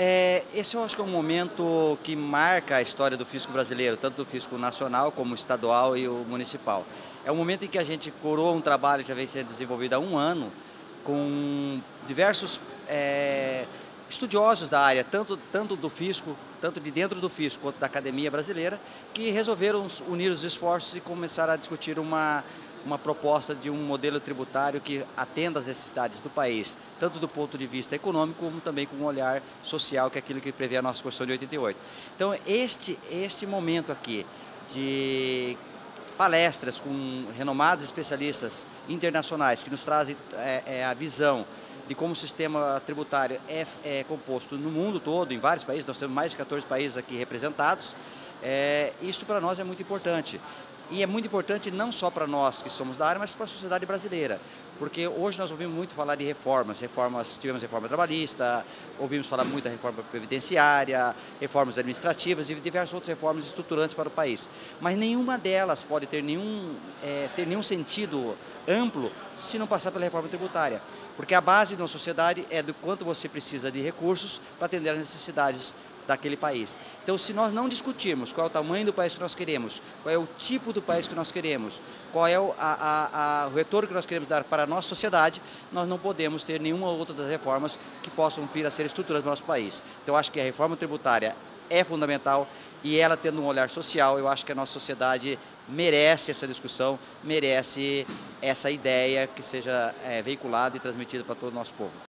Esse eu acho que é um momento que marca a história do fisco brasileiro, tanto do fisco nacional como estadual e o municipal. É um momento em que a gente coroa um trabalho que já vem sendo desenvolvido há um ano, com diversos estudiosos da área, tanto do fisco, tanto de dentro do fisco quanto da academia brasileira, que resolveram unir os esforços e começar a discutir uma proposta de um modelo tributário que atenda às necessidades do país, tanto do ponto de vista econômico, como também com um olhar social, que é aquilo que prevê a nossa Constituição de 88. Então, este momento aqui de palestras com renomados especialistas internacionais que nos trazem a visão de como o sistema tributário é composto no mundo todo, em vários países, nós temos mais de 14 países aqui representados, isso para nós é muito importante. E é muito importante não só para nós que somos da área, mas para a sociedade brasileira. Porque hoje nós ouvimos muito falar de reformas, tivemos reforma trabalhista, ouvimos falar muito da reforma previdenciária, reformas administrativas e diversas outras reformas estruturantes para o país. Mas nenhuma delas pode ter nenhum sentido amplo se não passar pela reforma tributária. Porque a base de uma sociedade é do quanto você precisa de recursos para atender às necessidades daquele país. Então, se nós não discutirmos qual é o tamanho do país que nós queremos, qual é o tipo do país que nós queremos, qual é o retorno que nós queremos dar para a nossa sociedade, nós não podemos ter nenhuma outra das reformas que possam vir a ser estruturantes para o nosso país. Então, eu acho que a reforma tributária é fundamental e ela tendo um olhar social, eu acho que a nossa sociedade merece essa discussão, merece essa ideia que seja veiculada e transmitida para todo o nosso povo.